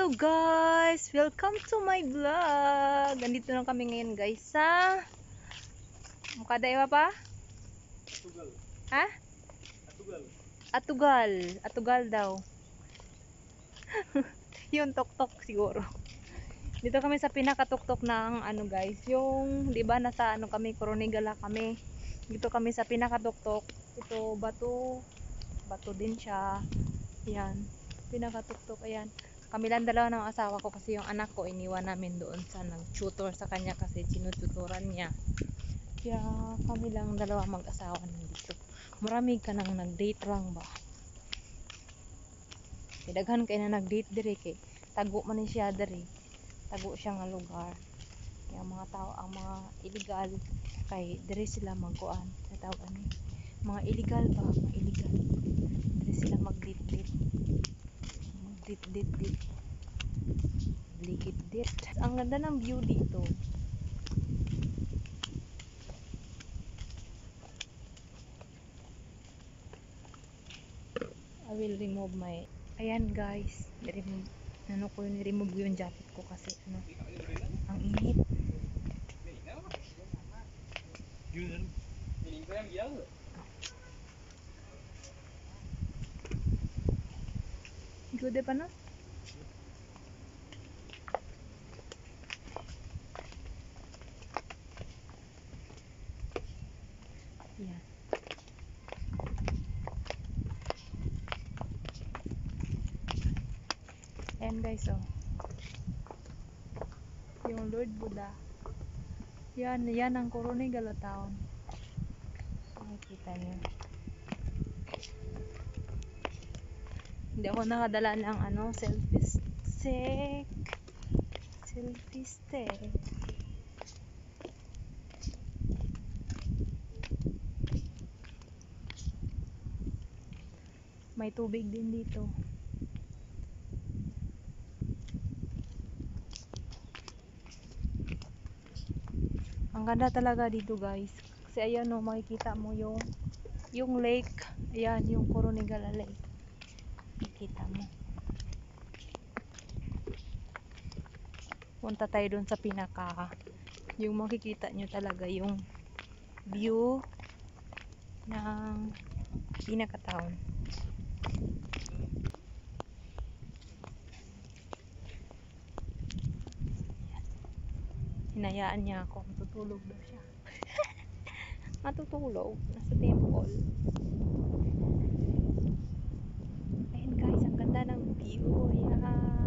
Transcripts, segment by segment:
Hello guys! Welcome to my vlog! Nandito na kami ngayon guys sa Mukadaiwa pa? Atugal. Ha? Atugal. Atugal. Atugal daw. Yung tok-tok siguro. Dito kami sa pinakatuktok ng ano guys, yung 'di ba nasa ano kami, Coronigala kami. Dito kami sa pinakatuktok. Ito bato din siya. Ayan, pinakatuktok ayan. Kami lang dalawa ng asawa ko kasi yung anak ko iniwan namin doon sa nag-tutor sa kanya kasi tinututoran niya. Kaya kami lang dalawa mag-asawa nandito. Marami ka nang nag-date lang ba? Daghan kay na nag-date dire kay tago man ni siya dire. Tago siya nga lugar. Kaya mga tao ang mga illegal kay dire sila magkuan sa tawag ani. Mga illegal ba? Mga illegal. Dire sila mag-date-date. Mag-date-date. Date. Ang ganda ng view dito. I will remove my ayan guys, remove ano ko yun, remove yung jacket ko kasi ano ang init. Good pa no? Yan. Ayan guys, oh. Yung Lord Buddha. Yan ang Coronigala Town. Nakikita niyo. Hindi ako nakadala ng ano, selfie stick. Selfie stick. May tubig din dito. Ang ganda talaga dito guys. Kasi ayan o, makikita mo yung lake. Ayan, yung Coronigala Lake. Makikita mo. Punta tayo dun sa pinaka. Yung makikita nyo talaga yung view ng pinaka-town. Hinayaan niya ako. Matutulog daw siya. Matutulog. Nasa temple. Ayan guys, ang ganda ng view. Ayan.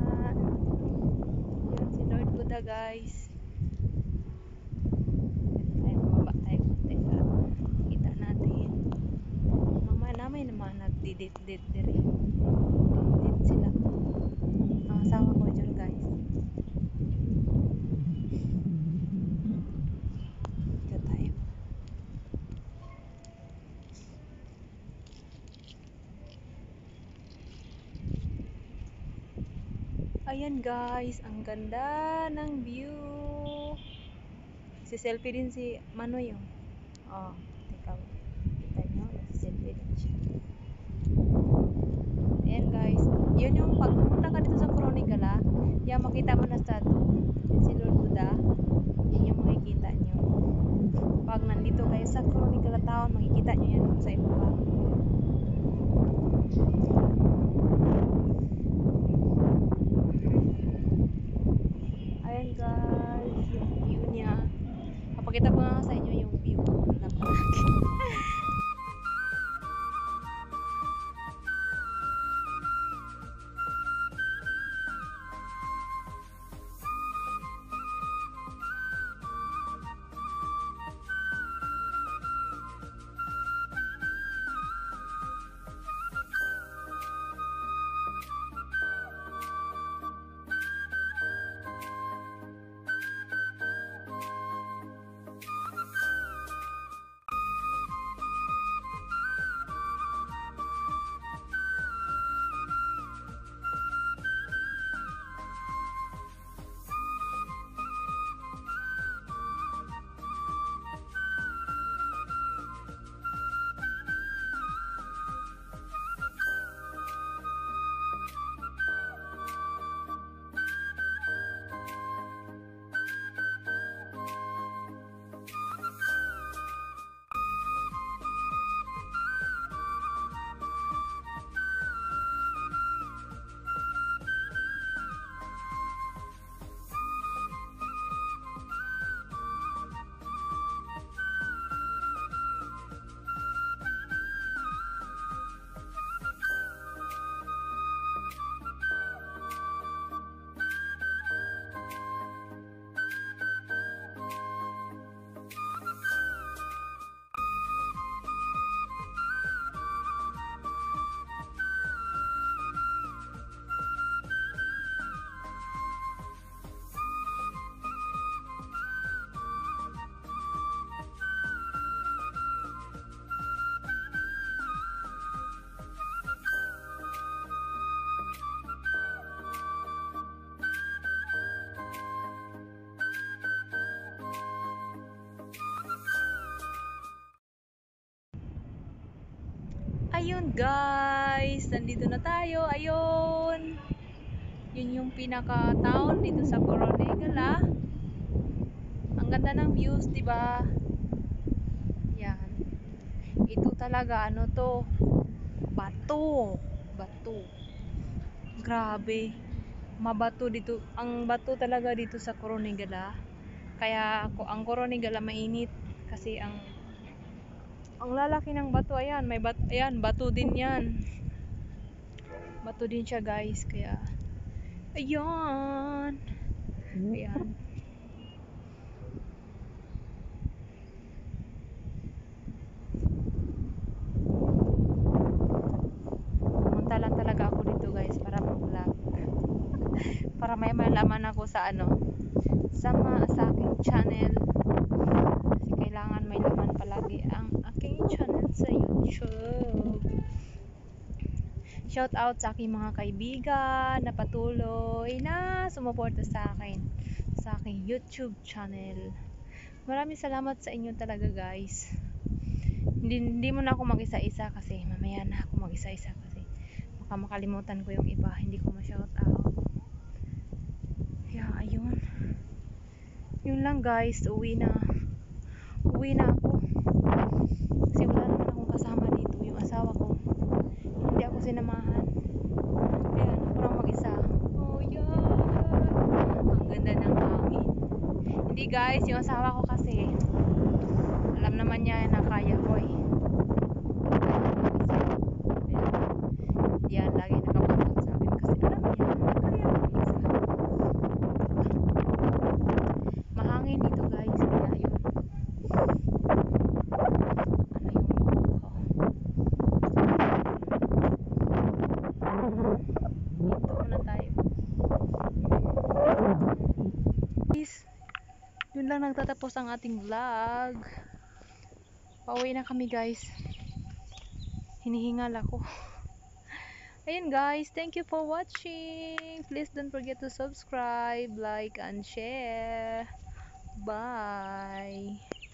Ayan si Lord Buddha guys. Ayan tayo, mababa tayo konti para kita natin. Naman nagdi-date-date dire. Date sila. Ang asawa ko dyan guys. Dito tayo. Ayan guys, ang ganda ng view. Si selfie din si Manoy oh. Oh, teka. Kita nyo, selfie din siya. Ayan guys, yun yung pag pumunta ka dito sa Coronigala, yan makita mo na sa si Lord Buddha. Yan yung makikita nyo. Pag nandito kayo sa Coronigala Town, makikita nyo yan sa ibaba. Ayan guys, yung view niya. Papakita ko nga sa inyo yung view. Ayan guys, nandito na tayo. Ayun. Yun yung pinaka-town dito sa Coronegala. Ang ganda ng views, 'di ba? Yan. Ito talaga ano to? Bato. Bato. Grabe. Mabato dito. Ang bato talaga dito sa Coronegala. Kaya ang Coronegala mainit kasi ang lalaki ng bato. Ayan, may bato. Ayan, bato din 'yan. Bato din siya, guys. Kaya ayan. Ayan. Pumunta lang talaga ako dito, guys, para mag-vlog. Para may malaman ako sa sa aking channel. Kasi kailangan may laman palagi ang aking channel sa YouTube. Shout out sa aking mga kaibigan na patuloy na sumuporta sa aking YouTube channel. Maraming salamat sa inyo talaga, guys. Hindi mo na ako mag-isa-isa kasi mamaya na ako mag-isa-isa kasi baka makalimutan ko yung iba, hindi ko ma-shout out. Yeah, ayun. Yun lang, guys, uwi na ako kasi wala naman akong kasama dito, yung asawa ko hindi ako sinamahan, kaya ako lang mag-isa. Oh yeah, ang ganda ng hangin. Hindi, guys, yung asawa ko kasi alam naman niya na kaya ko eh. Yan, lagi nakapunod sa akin kasi alam niya kaya ko isa. Mahangin dito, guys, kaya yun. Ano yung buhok ko? Dito muna tayo. Guys, yun lang nagtatapos ang ating vlog. Pauwi na kami, guys. Hinihingal ako. Ayun, guys, thank you for watching. Please don't forget to subscribe, like, and share. Bye.